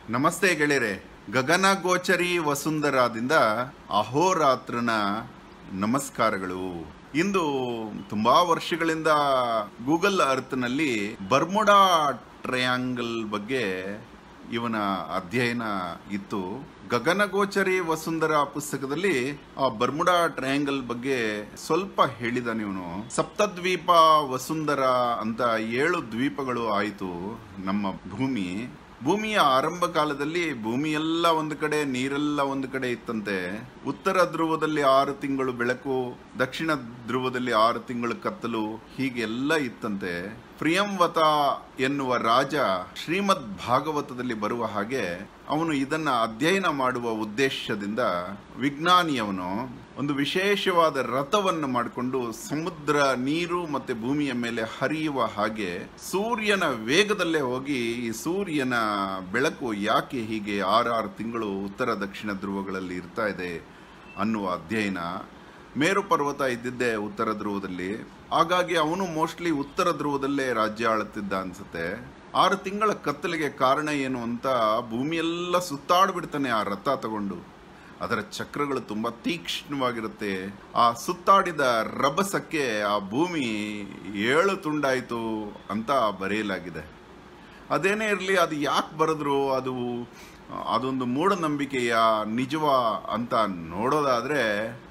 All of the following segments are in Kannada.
ನಮಸ್ತೆ ಗೆಳೆಯರೆ. ಗಗನಗೋಚರಿ ವಸುಂಧರಾದಿಂದ ಅಹೋರಾತ್ರನ ನಮಸ್ಕಾರಗಳು. ಇಂದು ತುಂಬಾ ವರ್ಷಗಳಿಂದ ಗೂಗಲ್ ಅರ್ಥನಲ್ಲಿ ಬರ್ಮುಡಾ ಟ್ರಯಾಂಗಲ್ ಬಗ್ಗೆ ಇವನ ಅಧ್ಯಯನ ಇತ್ತು. ಗಗನಗೋಚರಿ ವಸುಂಧರಾ ಪುಸ್ತಕದಲ್ಲಿ ಆ ಬರ್ಮುಡಾ ಟ್ರಯಾಂಗಲ್ ಬಗ್ಗೆ ಸ್ವಲ್ಪ ಹೇಳಿದಾನೆ ಇವನು. ಸಪ್ತದ್ವೀಪ ವಸುಂಧರಾ ಅಂತ 7 ದ್ವೀಪಗಳು ಆಯಿತು ನಮ್ಮ ಭೂಮಿಯ ಆರಂಭ ಕಾಲದಲ್ಲಿ ಭೂಮಿಯೆಲ್ಲ ಒಂದು ಕಡೆ, ನೀರೆಲ್ಲ ಒಂದು ಕಡೆ ಇತ್ತಂತೆ. ಉತ್ತರ ಧ್ರುವದಲ್ಲಿ 6 ತಿಂಗಳು ಬೆಳಕು, ದಕ್ಷಿಣ ಧ್ರುವದಲ್ಲಿ 6 ತಿಂಗಳು ಕತ್ತಲು, ಹೀಗೆಲ್ಲ ಇತ್ತಂತೆ. ಪ್ರಿಯಂವತ ಎನ್ನುವ ರಾಜ ಶ್ರೀಮದ್ ಭಾಗವತದಲ್ಲಿ ಬರುವ ಹಾಗೆ ಅವನು ಇದನ್ನ ಅಧ್ಯಯನ ಮಾಡುವ ಉದ್ದೇಶದಿಂದ ವಿಜ್ಞಾನಿಯವನು ಒಂದು ವಿಶೇಷವಾದ ರಥವನ್ನು ಮಾಡಿಕೊಂಡು ಸಮುದ್ರ ನೀರು ಮತ್ತೆ ಭೂಮಿಯ ಮೇಲೆ ಹರಿಯುವ ಹಾಗೆ ಸೂರ್ಯನ ವೇಗದಲ್ಲೇ ಹೋಗಿ ಈ ಸೂರ್ಯನ ಬೆಳಕು ಯಾಕೆ ಹೀಗೆ 6 ತಿಂಗಳು ಉತ್ತರ ದಕ್ಷಿಣ ಧ್ರುವಗಳಲ್ಲಿ ಇರ್ತಾ ಇದೆ ಅನ್ನುವ ಅಧ್ಯಯನ. ಮೇರು ಪರ್ವತ ಇದ್ದಿದ್ದೆ ಉತ್ತರ ಧ್ರುವದಲ್ಲಿ, ಹಾಗಾಗಿ ಅವನು ಮೋಸ್ಟ್ಲಿ ಉತ್ತರ ಧ್ರುವದಲ್ಲೇ ರಾಜ್ಯ ಆಳುತ್ತಿದ್ದ ಅನ್ಸುತ್ತೆ. 6 ತಿಂಗಳ ಕತ್ತಲಿಗೆ ಕಾರಣ ಏನು ಅಂತ ಭೂಮಿಯೆಲ್ಲ ಸುತ್ತಾಡ್ಬಿಡ್ತಾನೆ ಆ ರಥ ತಗೊಂಡು. ಅದರ ಚಕ್ರಗಳು ತುಂಬಾ ತೀಕ್ಷ್ಣವಾಗಿರುತ್ತೆ. ಆ ಸುತ್ತಾಡಿದ ರಭಸಕ್ಕೆ ಆ ಭೂಮಿ 7 ತುಂಡಾಯಿತು ಅಂತ ಬರೆಯಲಾಗಿದೆ. ಅದೇನೇ ಇರಲಿ, ಅದು ಯಾಕೆ ಬರೆದ್ರು, ಅದೊಂದು ಮೂಢನಂಬಿಕೆಯ ನಿಜವಾ ಅಂತ ನೋಡೋದಾದ್ರೆ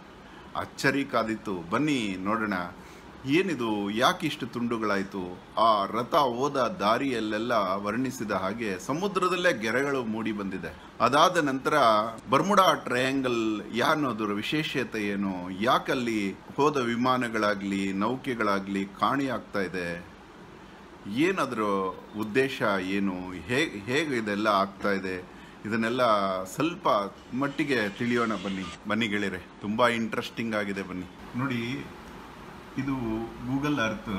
ಅಚ್ಚರಿ ಕಾದಿತ್ತು. ಬನ್ನಿ ನೋಡೋಣ ಏನಿದು, ಯಾಕೆ ಇಷ್ಟು ತುಂಡುಗಳಾಯಿತು. ಆ ರಥ ಹೋದ ದಾರಿಯಲ್ಲೆಲ್ಲ ವರ್ಣಿಸಿದ ಹಾಗೆ ಸಮುದ್ರದಲ್ಲೇ ಗೆರೆಗಳು ಮೂಡಿ ಬಂದಿದೆ. ಅದಾದ ನಂತರ ಬರ್ಮುಡಾ ಟ್ರಯಾಂಗಲ್ ಅನ್ನೋದರ ವಿಶೇಷತೆ ಏನು, ಯಾಕಲ್ಲಿ ಹೋದ ವಿಮಾನಗಳಾಗ್ಲಿ ನೌಕೆಗಳಾಗ್ಲಿ ಕಾಣೆಯಾಗ್ತಾ ಇದೆ, ಏನದ್ರ ಉದ್ದೇಶ ಏನು, ಹೇಗೆ ಇದೆಲ್ಲ ಆಗ್ತಾ ಇದೆ, ಇದನ್ನೆಲ್ಲ ಸ್ವಲ್ಪ ಮಟ್ಟಿಗೆ ತಿಳಿಯೋಣ. ಬನ್ನಿ ಗೆಳೆಯರೆ, ತುಂಬಾ ಇಂಟ್ರೆಸ್ಟಿಂಗ್ ಆಗಿದೆ. ಬನ್ನಿ ನೋಡಿ, ಇದು ಗೂಗಲ್ ಅರ್ತ್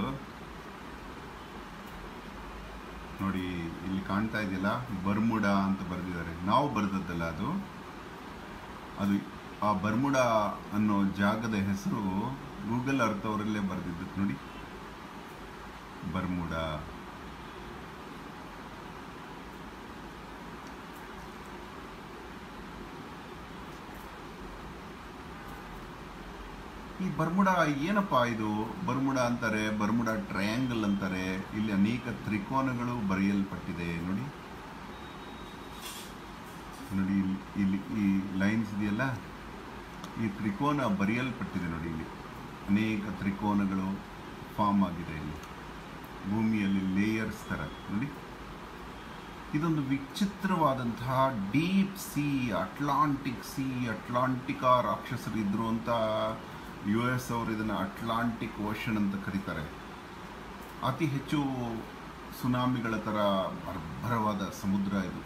ನೋಡಿ, ಇಲ್ಲಿ ಕಾಣ್ತಾ ಇದೆಯಲ್ಲ, ಬರ್ಮುಡಾ ಅಂತ ಬರೆದಿದ್ದಾರೆ. ನಾವು ಬರೆದದ್ದಲ್ಲ ಅದು ಆ ಬರ್ಮುಡಾ ಅನ್ನೋ ಜಾಗದ ಹೆಸರು ಗೂಗಲ್ ಅರ್ತ್ ಅವರಲ್ಲೇ ಬರೆದಿದ್ದು ನೋಡಿ, ಬರ್ಮುಡಾ. ಈ ಬರ್ಮುಡಾ ಏನಪ್ಪಾ ಇದು, ಬರ್ಮುಡಾ ಅಂತಾರೆ, ಬರ್ಮುಡಾ ಟ್ರಯಾಂಗಲ್ ಅಂತಾರೆ. ಇಲ್ಲಿ ಅನೇಕ ತ್ರಿಕೋನಗಳು ಬರೆಯಲ್ಪಟ್ಟಿದೆ ನೋಡಿ. ಇಲ್ಲಿ ಈ ಲೈನ್ಸ್ ಇದೆಯಲ್ಲ, ಈ ತ್ರಿಕೋನ ಬರೆಯಲ್ಪಟ್ಟಿದೆ ನೋಡಿ. ಇಲ್ಲಿ ಅನೇಕ ತ್ರಿಕೋನಗಳು ಫಾರ್ಮ್ ಆಗಿದೆ. ಇಲ್ಲಿ ಭೂಮಿಯಲ್ಲಿ ಲೇಯರ್ಸ್ ತರ ನೋಡಿ. ಇದೊಂದು ವಿಚಿತ್ರವಾದಂತಹ ಡೀಪ್ ಸಿ, ಅಟ್ಲಾಂಟಿಕಾ ರಾಕ್ಷಸರು ಇದ್ರು ಅಂತ US ಅವರು ಇದನ್ನು ಅಟ್ಲಾಂಟಿಕ್ ಓಷನ್ ಅಂತ ಕರೀತಾರೆ. ಅತಿ ಹೆಚ್ಚು ಸುನಾಮಿಗಳ ಥರ ಭರಭರವಾದ ಸಮುದ್ರ ಇದು.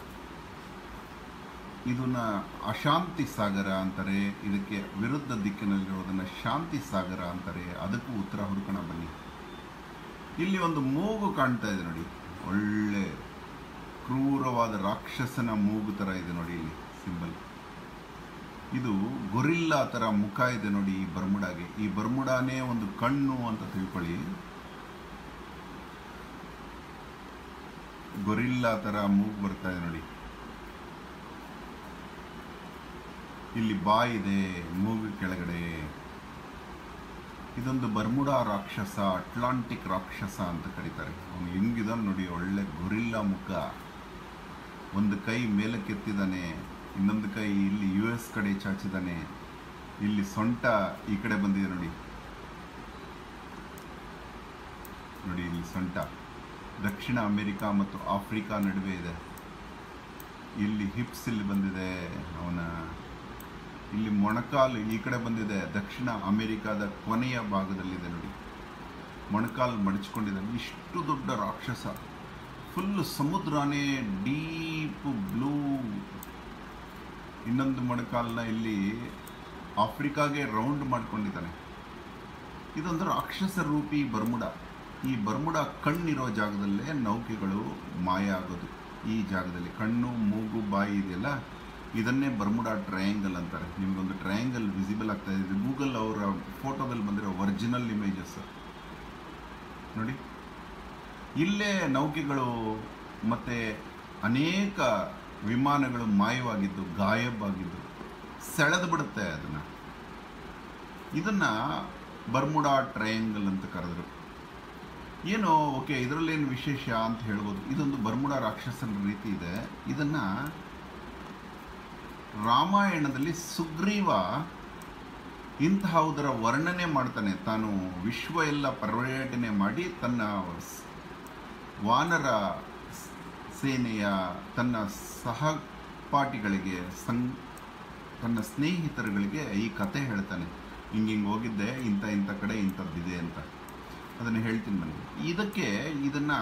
ಇದನ್ನ ಅಶಾಂತಿ ಸಾಗರ ಅಂತಾರೆ. ಇದಕ್ಕೆ ವಿರುದ್ಧ ದಿಕ್ಕಿನಲ್ಲಿರೋದನ್ನ ಶಾಂತಿ ಸಾಗರ ಅಂತಾರೆ. ಅದಕ್ಕೂ ಉತ್ತರ ಹುಡುಕೋಣ ಬನ್ನಿ. ಇಲ್ಲಿ ಒಂದು ಮೂಗು ಕಾಣ್ತಾ ಇದೆ ನೋಡಿ, ಒಳ್ಳೆ ಕ್ರೂರವಾದ ರಾಕ್ಷಸನ ಮೂಗು ಥರ ಇದೆ ನೋಡಿ. ಇಲ್ಲಿ ಸಿಂಬಲ್ ಇದು ಗೊರಿಲ್ಲಾ ಥರ ಮುಖ ಇದೆ ನೋಡಿ ಈ ಬರ್ಮುಡಾಗೆ. ಈ ಬರ್ಮುಡಾನೇ ಒಂದು ಕಣ್ಣು ಅಂತ ತಿಳ್ಕೊಳ್ಳಿ. ಗೊರಿಲ್ಲಾ ಥರ ಮೂಗು ಬರ್ತಾ ಇದೆ ನೋಡಿ. ಇಲ್ಲಿ ಬಾಯಿ ಇದೆ ಮೂಗು ಕೆಳಗಡೆ. ಇದೊಂದು ಬರ್ಮುಡಾ ರಾಕ್ಷಸ, ಅಟ್ಲಾಂಟಿಕ್ ರಾಕ್ಷಸ ಅಂತ ಕರೀತಾರೆ. ಅವನು ಹೆಂಗಿದಾನೆ ನೋಡಿ, ಒಳ್ಳೆ ಗೊರಿಲ್ಲಾ ಮುಖ. ಒಂದು ಕೈ ಮೇಲಕ್ಕೆತ್ತಿದ್ದಾನೆ, ಇನ್ನೊಂದು ಕೈ ಇಲ್ಲಿ US ಕಡೆ ಚಾಚಿದಾನೆ. ಇಲ್ಲಿ ಸೊಂಟ ಈ ಕಡೆ ಬಂದಿದೆ ನೋಡಿ. ಇಲ್ಲಿ ಸೊಂಟ ದಕ್ಷಿಣ ಅಮೆರಿಕ ಮತ್ತು ಆಫ್ರಿಕಾ ನಡುವೆ ಇದೆ. ಇಲ್ಲಿ ಹಿಪ್ಸ್ ಇಲ್ಲಿ ಬಂದಿದೆ ಅವನ. ಇಲ್ಲಿ ಮೊಣಕಾಲು ಈ ಕಡೆ ಬಂದಿದೆ, ದಕ್ಷಿಣ ಅಮೆರಿಕಾದ ಕೊನೆಯ ಭಾಗದಲ್ಲಿದೆ ನೋಡಿ. ಮೊಣಕಾಲು ಮಡಚಿಕೊಂಡಿದ್ದಾನೆ. ಇಷ್ಟು ದೊಡ್ಡ ರಾಕ್ಷಸ, ಫುಲ್ ಸಮುದ್ರನೇ ಡೀಪ್ ಬ್ಲೂ. ಇನ್ನೊಂದು ಮೊಣಕಾಲನ್ನ ಇಲ್ಲಿ ಆಫ್ರಿಕಾಗೆ ರೌಂಡ್ ಮಾಡ್ಕೊಂಡಿದ್ದಾನೆ. ಇದೊಂದು ರಾಕ್ಷಸ ರೂಪಿ ಬರ್ಮುಡಾ. ಈ ಬರ್ಮುಡಾ ಕಣ್ಣಿರೋ ಜಾಗದಲ್ಲೇ ನೌಕೆಗಳು ಮಾಯ ಆಗೋದು. ಈ ಜಾಗದಲ್ಲಿ ಕಣ್ಣು, ಮೂಗು, ಬಾಯಿ ಇದೆಯಲ್ಲ, ಇದನ್ನೇ ಬರ್ಮುಡಾ ಟ್ರಯಾಂಗಲ್ ಅಂತಾರೆ. ನಿಮ್ಗೊಂದು ಟ್ರಯಾಂಗಲ್ ವಿಸಿಬಲ್ ಆಗ್ತಾ ಇದೆ. ಗೂಗಲ್ ಅವರ ಫೋಟೋದಲ್ಲಿ ಬಂದಿರೋ ಒರಿಜಿನಲ್ ಇಮೇಜಸ್ ನೋಡಿ. ಇಲ್ಲೇ ನೌಕೆಗಳು ಮತ್ತೆ ಅನೇಕ ವಿಮಾನಗಳು ಮಾಯವಾಗಿದ್ದು, ಗಾಯಬ್ ಆಗಿದ್ದು, ಸೆಳೆದು ಬಿಡುತ್ತೆ ಅದನ್ನು. ಇದನ್ನು ಬರ್ಮುಡಾ ಟ್ರಯಾಂಗಲ್ ಅಂತ ಕರೆದರು. ಏನೋ ಓಕೆ, ಇದರಲ್ಲೇನು ವಿಶೇಷ ಅಂತ ಹೇಳ್ಬೋದು. ಇದೊಂದು ಬರ್ಮುಡಾ ರಾಕ್ಷಸನ ರೀತಿ ಇದೆ. ಇದನ್ನು ರಾಮಾಯಣದಲ್ಲಿ ಸುಗ್ರೀವ ಇಂತಹದರ ವರ್ಣನೆ ಮಾಡ್ತಾನೆ. ತಾನು ವಿಶ್ವ ಎಲ್ಲ ಪರ್ಯಟನೆ ಮಾಡಿ ತನ್ನ ವಾನರ ಸೇನೆಯ ತನ್ನ ಸಹಪಾಠಿಗಳಿಗೆ ತನ್ನ ಸ್ನೇಹಿತರುಗಳಿಗೆ ಈ ಕತೆ ಹೇಳ್ತಾನೆ. ಹಿಂಗೆ ಹೋಗಿದ್ದೆ, ಇಂಥ ಕಡೆ ಇಂಥದ್ದಿದೆ ಅಂತ. ಅದನ್ನು ಹೇಳ್ತೀನಿ ಬನ್ನಿ. ಇದನ್ನು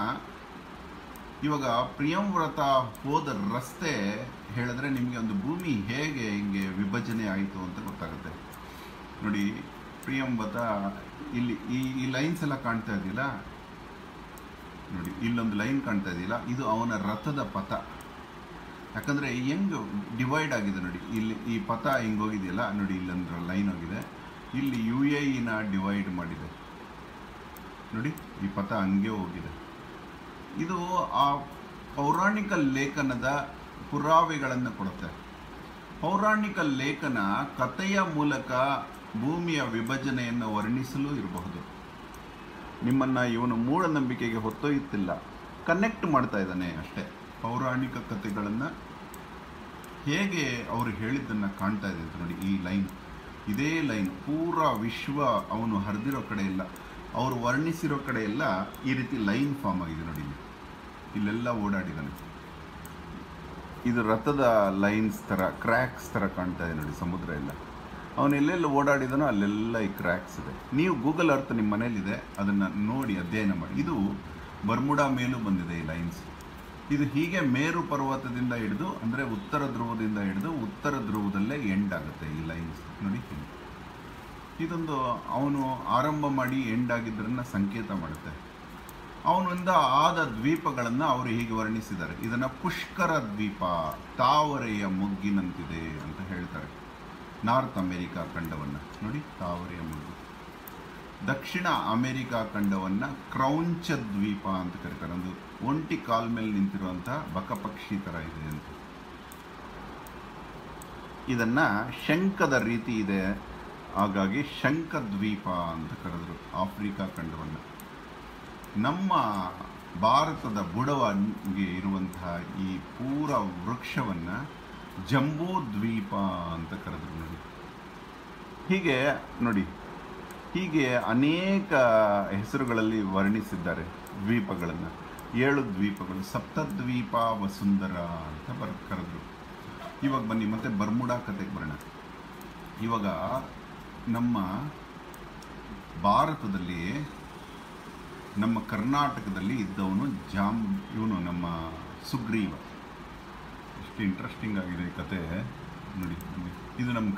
ಇವಾಗ ಪ್ರಿಯಂವ್ರತ ಹೋದ ರಸ್ತೆ ಹೇಳಿದ್ರೆ ನಿಮಗೆ ಒಂದು ಭೂಮಿ ಹೇಗೆ ಹಿಂಗೆ ವಿಭಜನೆ ಆಯಿತು ಅಂತ ಗೊತ್ತಾಗುತ್ತೆ. ನೋಡಿ, ಪ್ರಿಯಂವ್ರತ ಇಲ್ಲಿ ಈ ಲೈನ್ಸ್ ಎಲ್ಲ ಕಾಣ್ತಾ ಇದೆಯಲ್ಲ ನೋಡಿ, ಇಲ್ಲೊಂದು ಲೈನ್ ಕಾಣ್ತಾ ಇದೆಯಲ್ಲ, ಇದು ಅವನ ರಥದ ಪಥ. ಯಾಕಂದರೆ ಹೆಂಗೆ ಡಿವೈಡ್ ಆಗಿದೆ ನೋಡಿ, ಇಲ್ಲಿ ಈ ಪಥ ಹಿಂಗೆ ಹೋಗಿದೆಯಲ್ಲ ನೋಡಿ, ಇಲ್ಲೊಂದು ಲೈನ್ ಹೋಗಿದೆ, ಇಲ್ಲಿ UAEನ ಡಿವೈಡ್ ಮಾಡಿದೆ ನೋಡಿ, ಈ ಪಥ ಹಂಗೆ ಹೋಗಿದೆ. ಇದು ಆ ಪೌರಾಣಿಕ ಲೇಖನದ ಪುರಾವೆಗಳನ್ನು ಕೊಡುತ್ತೆ. ಪೌರಾಣಿಕ ಲೇಖನ ಕಥೆಯ ಮೂಲಕ ಭೂಮಿಯ ವಿಭಜನೆಯನ್ನು ವರ್ಣಿಸಲು ಇರಬಹುದು. ನಿಮ್ಮನ್ನು ಇವನು ಮೂಢನಂಬಿಕೆಗೆ ಹೊತ್ತೊಯ್ಯುತ್ತಿಲ್ಲ, ಕನೆಕ್ಟ್ ಮಾಡ್ತಾ ಇದ್ದಾನೆ ಅಷ್ಟೇ. ಪೌರಾಣಿಕ ಕಥೆಗಳನ್ನು ಹೇಗೆ ಅವರು ಹೇಳಿದ್ದನ್ನು ಕಾಣ್ತಾ ಇದೆ ನೋಡಿ. ಈ ಲೈನ್, ಇದೇ ಲೈನ್ ಪೂರಾ ವಿಶ್ವ ಅವನು ಹರಿದಿರೋ ಕಡೆ ಎಲ್ಲ, ಅವರು ವರ್ಣಿಸಿರೋ ಕಡೆ ಎಲ್ಲ ಈ ರೀತಿ ಲೈನ್ ಫಾರ್ಮ್ ಆಗಿದೆ ನೋಡಿ. ಇಲ್ಲೆಲ್ಲ ಓಡಾಡಿದ್ದಾನೆ. ಇದು ರಥದ ಲೈನ್ಸ್ ಥರ, ಕ್ರ್ಯಾಕ್ಸ್ ಥರ ಕಾಣ್ತಾ ಇದೆ ನೋಡಿ. ಸಮುದ್ರ ಎಲ್ಲ ಅವನು ಎಲ್ಲೆಲ್ಲ ಓಡಾಡಿದಾನೋ ಅಲ್ಲೆಲ್ಲ ಈ ಕ್ರ್ಯಾಕ್ಸ್ ಇದೆ. ನೀವು ಗೂಗಲ್ ಅರ್ತ್ ನಿಮ್ಮ ಮನೇಲಿದೆ, ಅದನ್ನು ನೋಡಿ ಅಧ್ಯಯನ ಮಾಡಿ. ಇದು ಬರ್ಮುಡಾ ಮೇಲೂ ಬಂದಿದೆ ಈ ಲೈನ್ಸ್. ಇದು ಹೀಗೆ ಮೇರು ಪರ್ವತದಿಂದ ಹಿಡಿದು, ಅಂದರೆ ಉತ್ತರ ಧ್ರುವದಿಂದ ಹಿಡಿದು ಉತ್ತರ ಧ್ರುವದಲ್ಲೇ ಎಂಡ್ ಆಗುತ್ತೆ ಈ ಲೈನ್ಸ್ ನೋಡಿ. ಇದೊಂದು ಅವನು ಆರಂಭ ಮಾಡಿ ಎಂಡ್ ಆಗಿದ್ದರನ್ನ ಸಂಕೇತ ಮಾಡುತ್ತೆ. ಅವನಿಂದ ಆದ ದ್ವೀಪಗಳನ್ನು ಅವರು ಹೀಗೆ ವರ್ಣಿಸಿದ್ದಾರೆ. ಇದನ್ನು ಪುಷ್ಕರ ದ್ವೀಪ, ತಾವರೆಯ ಮೊಗ್ಗಿನಂತಿದೆ ಅಂತ ಹೇಳ್ತಾರೆ. ನಾರ್ತ್ ಅಮೆರಿಕಾ ಖಂಡವನ್ನು ನೋಡಿ, ತಾವರೆಯ ಮೊಗ್ಗು. ದಕ್ಷಿಣ ಅಮೆರಿಕಾ ಖಂಡವನ್ನು ಕ್ರೌಂಚ ದ್ವೀಪ ಅಂತ ಕರೀತಾರೆ. ಒಂದು ಒಂಟಿ ಕಾಲ್ ಮೇಲೆ ನಿಂತಿರುವಂಥ ಬಕಪಕ್ಷಿ ಥರ ಇದೆ ಅಂತ. ಇದನ್ನು ಶಂಖದ ರೀತಿ ಇದೆ, ಹಾಗಾಗಿ ಶಂಖ ದ್ವೀಪ ಅಂತ ಕರೆದರು ಆಫ್ರಿಕಾ ಖಂಡವನ್ನು. ನಮ್ಮ ಭಾರತದ ಬುಡವಾಗಿ ಇರುವಂತಹ ಈ ಪೂರ ವೃಕ್ಷವನ್ನು ಜಂಬೂ ದ್ವೀಪ ಅಂತ ಕರೆದರು ನೋಡಿ. ಹೀಗೆ ನೋಡಿ, ಹೀಗೆ ಅನೇಕ ಹೆಸರುಗಳಲ್ಲಿ ವರ್ಣಿಸಿದ್ದಾರೆ ದ್ವೀಪಗಳನ್ನು. 7 ದ್ವೀಪಗಳು, ಸಪ್ತದ್ವೀಪ ವಸುಂಧರ ಅಂತ ಕರೆದರು. ಇವಾಗ ಬನ್ನಿ ಮತ್ತೆ ಬರ್ಮುಡಾ ಕತೆಗೆ ಬರೋಣ. ಇವಾಗ ನಮ್ಮ ಭಾರತದಲ್ಲಿ, ನಮ್ಮ ಕರ್ನಾಟಕದಲ್ಲಿ ಇದ್ದವನು ಇವನು ನಮ್ಮ ಸುಗ್ರೀವ. ಎಷ್ಟು ಇಂಟ್ರೆಸ್ಟಿಂಗ್ ಆಗಿದೆ ಈ ಕತೆ ನೋಡಿ. ಇದು ನಮ್ಮ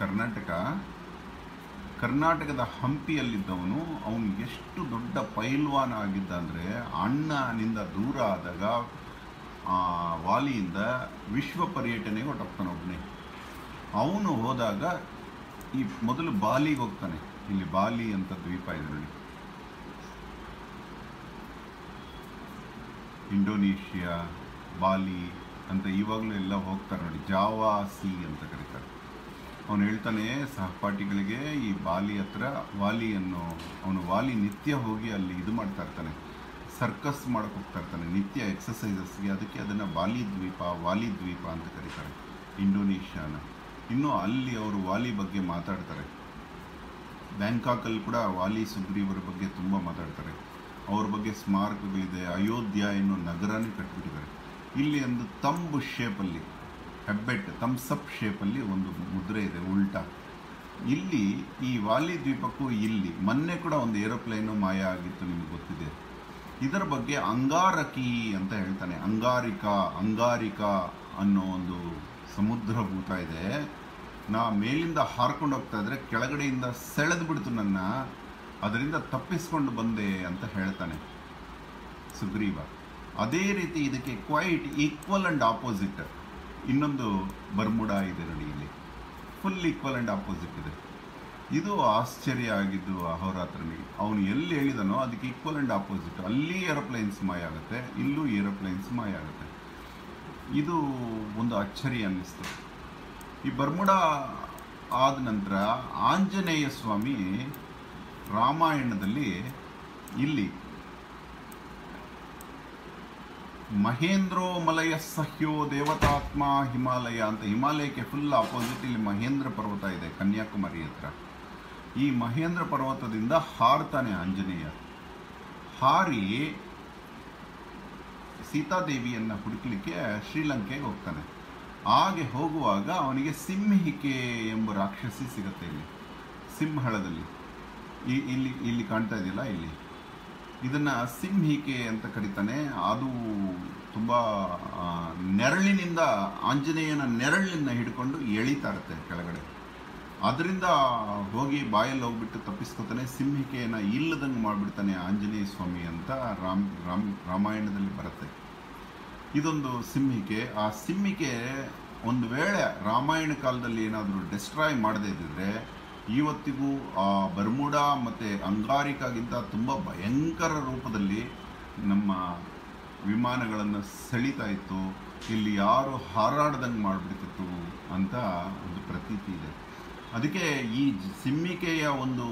ಕರ್ನಾಟಕದ ಹಂಪಿಯಲ್ಲಿದ್ದವನು. ಅವನು ಎಷ್ಟು ದೊಡ್ಡ ಪೈಲ್ವಾನ ಆಗಿದ್ದ ಅಂದರೆ, ಅಣ್ಣನಿಂದ ದೂರ ಆದಾಗ ವಾಲಿಯಿಂದ ವಿಶ್ವ ಪರ್ಯಟನೆಗೆ ಹೊರಟೋಗ್ತಾನೆ ಒಬ್ಬನೇ. ಅವನು ಹೋದಾಗ ಈ ಮೊದಲು ಬಾಲಿಗೆ ಹೋಗ್ತಾನೆ. ಇಲ್ಲಿ ಬಾಲಿ ಅಂತ ದ್ವೀಪ ಇದೆ ನೋಡಿ, ಇಂಡೋನೇಷಿಯಾ, ಬಾಲಿ ಅಂತ ಇವಾಗಲೂ ಎಲ್ಲ ಹೋಗ್ತಾರೆ ನೋಡಿ. ಜಾವಾ ಸಿ ಅಂತ ಕರೀತಾರೆ. ಅವನು ಹೇಳ್ತಾನೆ ಸಹಪಾಠಿಗಳಿಗೆ, ಈ ಬಾಲಿ ಹತ್ರ ವಾಲಿ ನಿತ್ಯ ಹೋಗಿ ಅಲ್ಲಿ ಇದು ಮಾಡ್ತಾ ಇರ್ತಾನೆ, ಸರ್ಕಸ್ ಮಾಡೋಕೆ ಹೋಗ್ತಾ ಇರ್ತಾನೆ ನಿತ್ಯ ಎಕ್ಸಸೈಸಸ್ಗೆ. ಅದಕ್ಕೆ ಅದನ್ನು ವಾಲಿ ದ್ವೀಪ ಅಂತ ಕರೀತಾರೆ ಇಂಡೋನೇಷ್ಯಾನ. ಇನ್ನು ಅಲ್ಲಿ ಅವರು ವಾಲಿ ಬಗ್ಗೆ ಮಾತಾಡ್ತಾರೆ. ಬ್ಯಾಂಕಾಕಲ್ಲಿ ಕೂಡ ವಾಲಿ ಸುಗ್ರೀವರ ಬಗ್ಗೆ ತುಂಬ ಮಾತಾಡ್ತಾರೆ. ಅವ್ರ ಬಗ್ಗೆ ಸ್ಮಾರಕಗಳಿದೆ. ಅಯೋಧ್ಯ ಎನ್ನೋ ನಗರನೇ ಕಟ್ಟಿಬಿಟ್ಟಿದ್ದಾರೆ. ಇಲ್ಲಿ ಒಂದು ತಂಬು ಶೇಪಲ್ಲಿ, ಹೆಬ್ಬೆಟ್ ಥಮ್ಸಪ್ ಶೇಪಲ್ಲಿ ಒಂದು ಮುದ್ರೆ ಇದೆ ಉಲ್ಟಾ. ಇಲ್ಲಿ ಈ ವಾಲಿ ದ್ವೀಪಕ್ಕೂ ಇಲ್ಲಿ ಮೊನ್ನೆ ಕೂಡ ಒಂದು ಏರೋಪ್ಲೇನು ಮಾಯ ಆಗಿತ್ತು, ನಿಮಗೆ ಗೊತ್ತಿದೆ. ಇದರ ಬಗ್ಗೆ ಅಂಗಾರಕಿ ಅಂತ ಹೇಳ್ತಾನೆ. ಅಂಗಾರಿಕಾ ಅನ್ನೋ ಒಂದು ಸಮುದ್ರಭೂತ ಇದೆ. ನಾ ಮೇಲಿಂದ ಹಾರ್ಕೊಂಡು ಹೋಗ್ತಾ ಇದ್ರೆ ಕೆಳಗಡೆಯಿಂದ ಸೆಳೆದು ಬಿಡ್ತು ನನ್ನ, ಅದರಿಂದ ತಪ್ಪಿಸ್ಕೊಂಡು ಬಂದೆ ಅಂತ ಹೇಳ್ತಾನೆ ಸುಗ್ರೀವ. ಅದೇ ರೀತಿ ಇದಕ್ಕೆ ಕ್ವೈಟ್ ಈಕ್ವಲ್ ಆ್ಯಂಡ್ ಆಪೋಸಿಟ್ ಇನ್ನೊಂದು ಬರ್ಮುಡಾ ಇದೆ ನೋಡಿ. ಇಲ್ಲಿ ಫುಲ್ ಈಕ್ವಲ್ ಆ್ಯಂಡ್ ಆಪೋಸಿಟ್ ಇದೆ. ಇದು ಆಶ್ಚರ್ಯ ಆಗಿದ್ದು ಅಹೋರಾತ್ರನಿಗೆ. ಅವನು ಎಲ್ಲಿ ಹೇಳಿದನೋ ಅದಕ್ಕೆ ಈಕ್ವಲ್ ಆ್ಯಂಡ್ ಆಪೋಸಿಟ್. ಅಲ್ಲಿ ಏರೋಪ್ಲೈನ್ಸ್ ಮಾಯ ಆಗುತ್ತೆ, ಇಲ್ಲೂ ಏರೋಪ್ಲೈನ್ಸ್ ಮಾಯ ಆಗುತ್ತೆ. ಇದು ಒಂದು ಅಚ್ಚರಿ ಅನ್ನಿಸ್ತು. ಈ ಬರ್ಮುಡಾ ಆದ ನಂತರ ಆಂಜನೇಯ ಸ್ವಾಮಿ ರಾಮಾಯಣದಲ್ಲಿ ಇಲ್ಲಿ ಮಹೇಂದ್ರೋ ಮಲಯ ಸಹ್ಯೋ ದೇವತಾತ್ಮ ಹಿಮಾಲಯ ಅಂತ, ಹಿಮಾಲಯಕ್ಕೆ ಫುಲ್ ಆಪೋಸಿಟ್ ಇಲ್ಲಿ ಮಹೇಂದ್ರ ಪರ್ವತ ಇದೆ ಕನ್ಯಾಕುಮಾರಿ ಹತ್ರ. ಈ ಮಹೇಂದ್ರ ಪರ್ವತದಿಂದ ಹಾರ್ತಾನೆ ಆಂಜನೇಯ. ಹಾರಿ ಸೀತಾದೇವಿಯನ್ನು ಹುಡುಕಲಿಕ್ಕೆ ಶ್ರೀಲಂಕೆಗೆ ಹೋಗ್ತಾನೆ. ಹಾಗೆ ಹೋಗುವಾಗ ಅವನಿಗೆ ಸಿಂಹಿಕೆ ಎಂಬ ರಾಕ್ಷಸಿ ಸಿಗುತ್ತೆ ಇಲ್ಲಿ ಸಿಂಹಳದಲ್ಲಿ. ಇಲ್ಲಿ ಕಾಣ್ತಾ ಇದೆಯಲ್ಲ, ಇಲ್ಲಿ ಇದನ್ನು ಸಿಂಹಿಕೆ ಅಂತ ಕರೀತಾನೆ. ಅದು ತುಂಬ ನೆರಳಿನಿಂದ, ಆಂಜನೇಯನ ನೆರಳಿನ ಹಿಡ್ಕೊಂಡು ಎಳಿತಾ ಇರುತ್ತೆ ಕೆಳಗಡೆ. ಅದರಿಂದ ಹೋಗಿ ಬಾಯಲ್ಲಿ ಹೋಗ್ಬಿಟ್ಟು ತಪ್ಪಿಸ್ಕೊತಾನೆ. ಸಿಂಹಿಕೆಯನ್ನು ಇಲ್ಲದಂಗೆ ಮಾಡಿಬಿಡ್ತಾನೆ ಆಂಜನೇಯ ಸ್ವಾಮಿ ಅಂತ ರಾಮಾಯಣದಲ್ಲಿ ಬರುತ್ತೆ. ಇದೊಂದು ಸಿಂಹಿಕೆ. ಆ ಸಿಂಹಿಕೆ ಒಂದು ವೇಳೆ ರಾಮಾಯಣ ಕಾಲದಲ್ಲಿ ಏನಾದರೂ ಡಿಸ್ಟ್ರಾಯ್ ಮಾಡದೇ ಇದ್ದಿದ್ರೆ ಇವತ್ತಿಗೂ ಆ ಬರ್ಮುಡಾ ಮತ್ತು ಅಂಗಾರಿಕಾಗಿಂತ ತುಂಬ ಭಯಂಕರ ರೂಪದಲ್ಲಿ ನಮ್ಮ ವಿಮಾನಗಳನ್ನು ಸೆಳೀತಾ ಇತ್ತು. ಇಲ್ಲಿ ಯಾರು ಹಾರಾಡ್ದಂಗೆ ಮಾಡಿಬಿಡ್ತಿತ್ತು ಅಂತ ಒಂದು ಪ್ರತೀತಿ ಇದೆ. ಅದಕ್ಕೆ ಈ ಸಿಂಹಿಕೆಯ ಒಂದು